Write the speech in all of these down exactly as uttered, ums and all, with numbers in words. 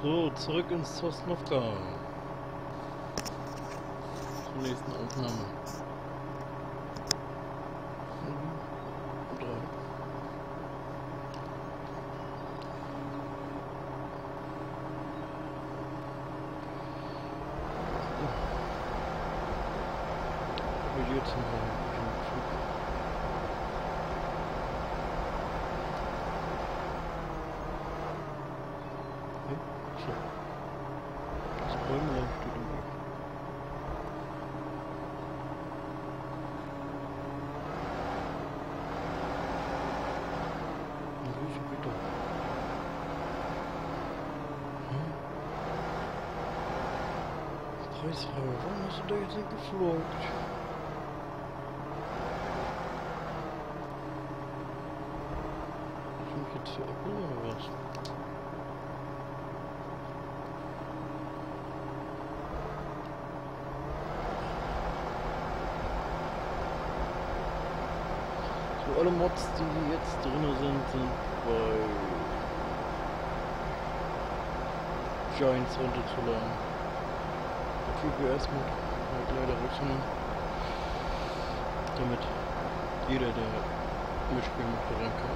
So, zurück ins Sosnovka. Zur nächsten Aufnahme. Mhm. Drei. Aber jetzt haben wir einen Flug. Okay, so. Das Bäumlein steht im Weg. Grüße bitte. Hm? Preisfrage, warum hast du da jetzt nicht geflogen? Ich mich jetzt veräppeln oder was? So, alle Mods, die jetzt drin sind, sind bei Giants runterzuladen. Der G P S-Mod halt leider rausnehmen, damit jeder, der mitspielen möchte, rein kann.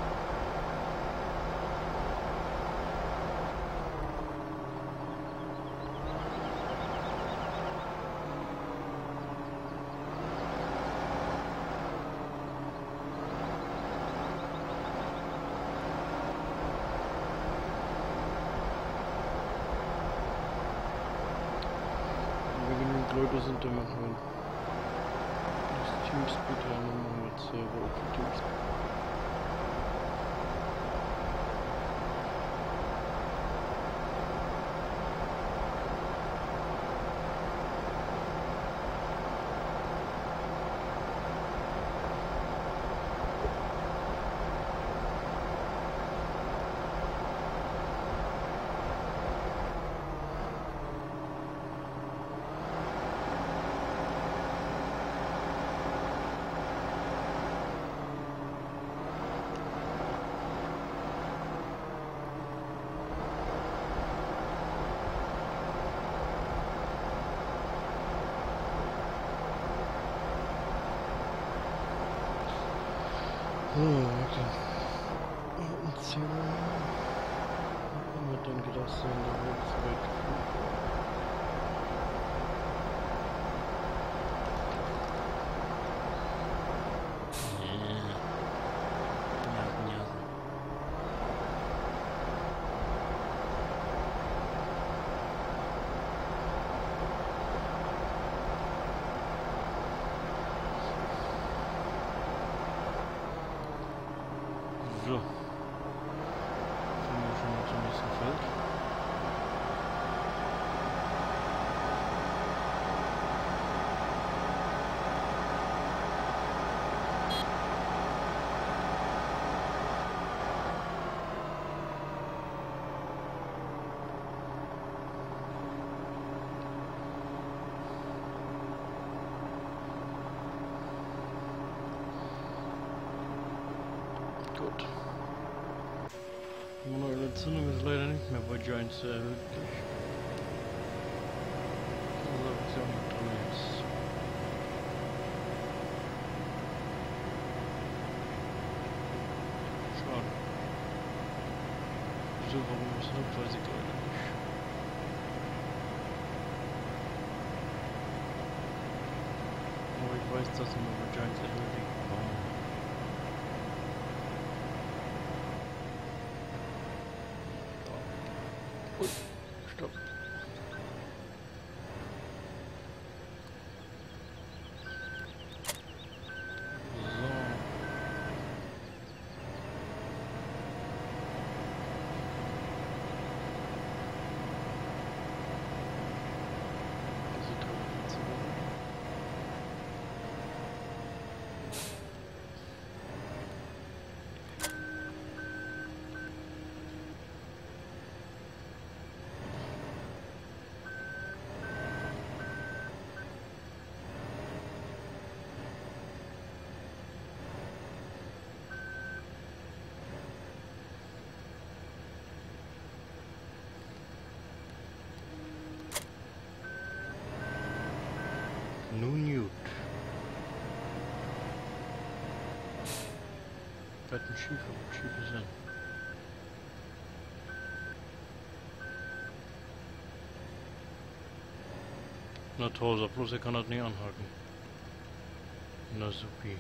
Leute sind, dann machen wir das Teamspeed, dann machen wir jetzt Server Open Teamspeed. So, okay. Und zehn wird dann gedacht sein, da wird es weg. So. Kommen wir schon mal zum nächsten Feld. Gut. Manuelle Entzündung ist leider nicht mehr bei Giants erhältlich. Also ist ja auch nicht drin jetzt. Schade. Wieso, warum ist das? Weiß ich leider nicht. Aber ich weiß, dass sie nur bei Giants erhältlich waren. Ui, stopp. Nun gut. Wird ein Schiefer, wird Schiefer sein. Na toll, sag bloß, er kann das nicht anhaken. Na supi.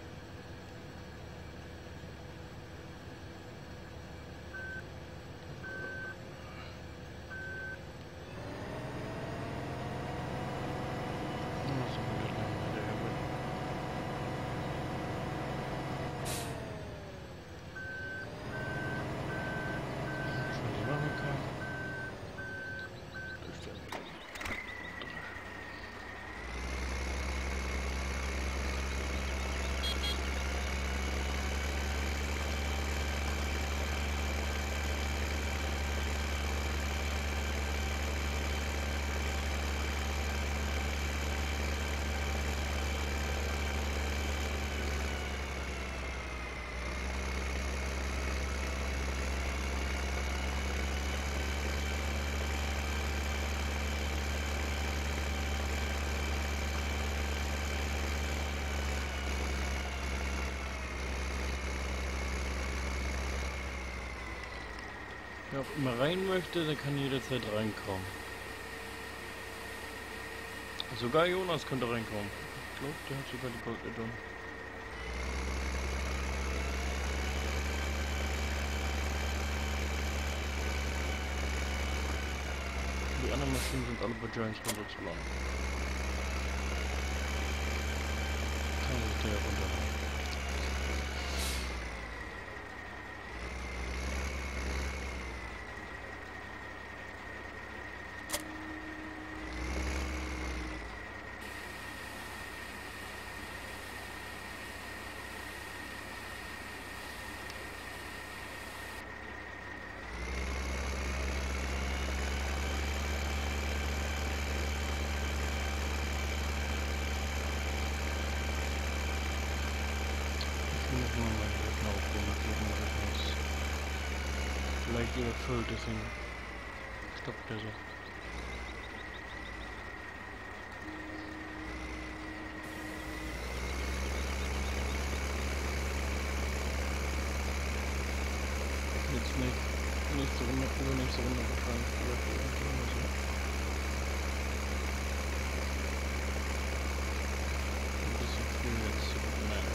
Wer auch immer rein möchte, der kann jederzeit reinkommen. Sogar Jonas könnte reinkommen. Ich glaube, der hat sogar die Gold-Addon. Die anderen Maschinen sind alle bei Giants runterzuladen. Kann sich der runterladen. Vielleicht überfüllt, deswegen stoppt der so. Jetzt nicht, nächste Runde, übernächste Runde wahrscheinlich. Ein bisschen früh jetzt. Nein.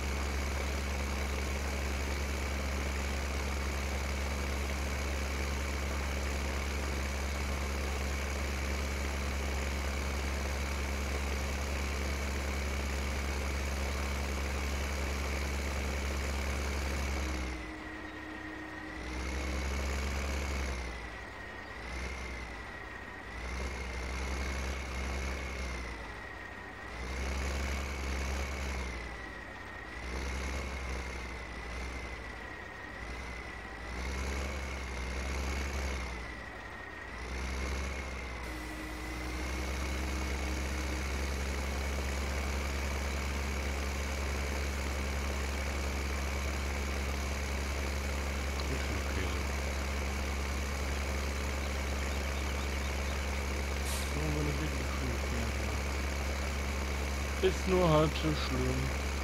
Ist nur halb so schlimm.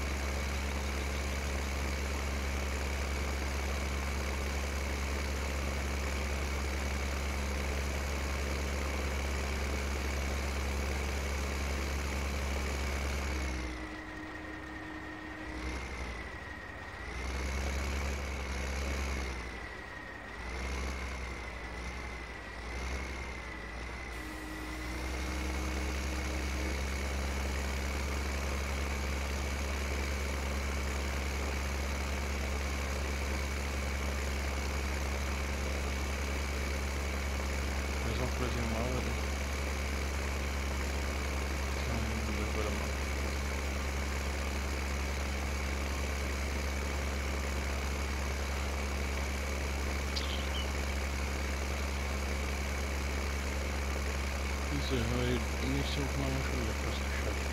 Diese halt nicht so auf meiner Schule fast geschafft.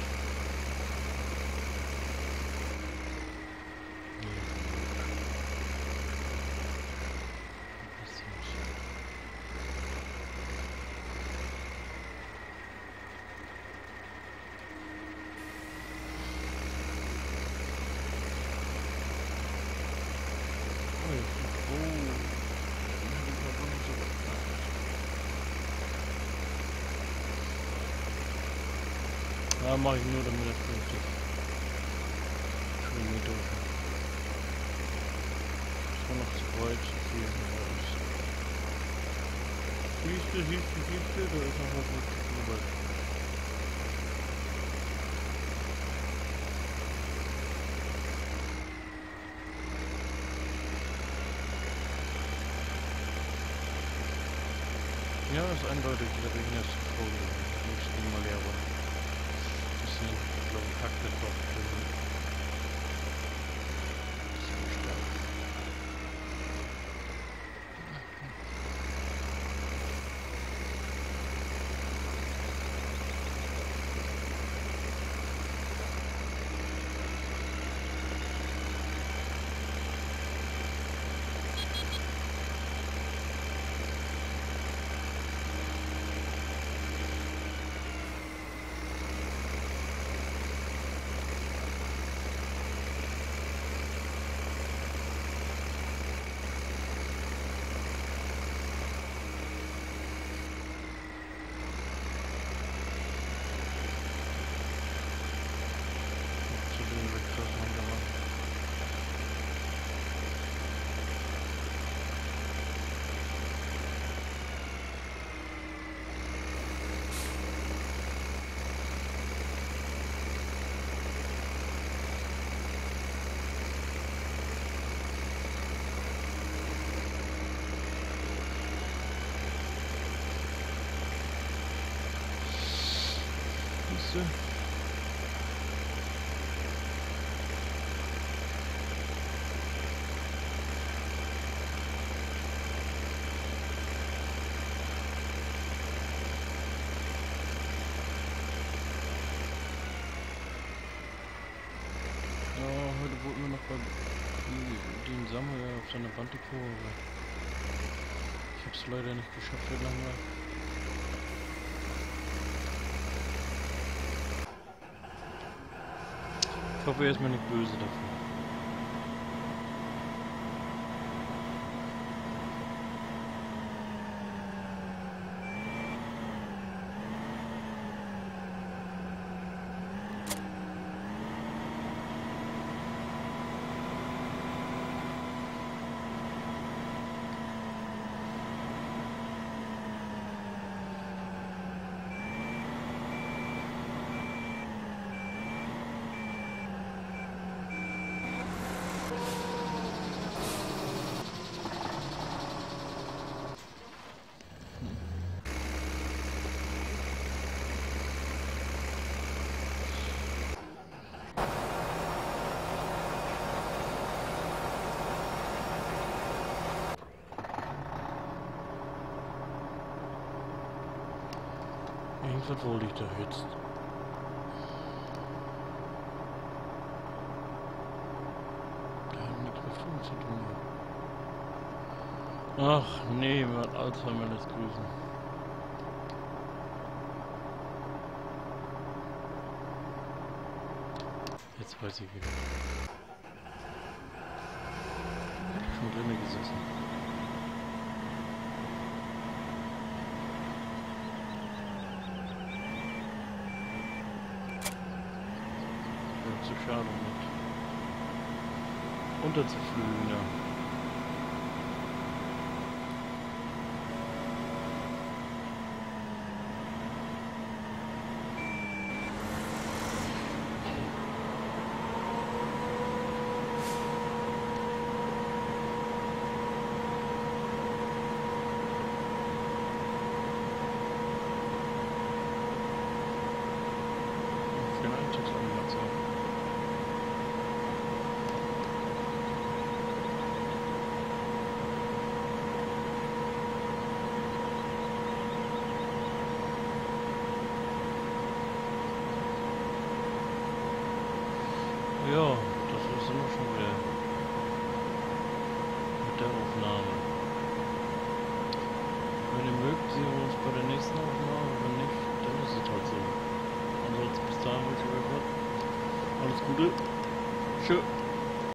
Da mache ich nur, damit das fünfzig Kilometer ist. Das war noch zu weit, zu viel. Siehste, siehste, siehste, da ist noch was mit drüber. Ja, das ist eindeutig, der Regen ist zu voll. Ich stehe mal leer. Das sind, glaube ich, Hackbeton. Siehste? Ja, heute wurden wir noch bei den Samuel auf seiner Bantekurve. Ich hab's leider nicht geschafft heute Nachmittag. Ich hoffe, er ist mir nicht böse dafür. Irgendwas wollte ich da jetzt. Da hat nichts mit Funk zu tun. Ach nee, man hat Alzheimer lässt grüßen. Jetzt weiß ich wieder. Schon drinnen gesessen. Zu schade mit unterzuflügen, ja. Für eine Einstiegsanimation. Ja, das ist immer schon wieder mit der Aufnahme. Wenn ihr mögt, sehen wir uns bei der nächsten Aufnahme. Wenn nicht, dann ist es halt so. Ansonsten bis dahin wünsche ich euch was. Alles Gute. Tschö.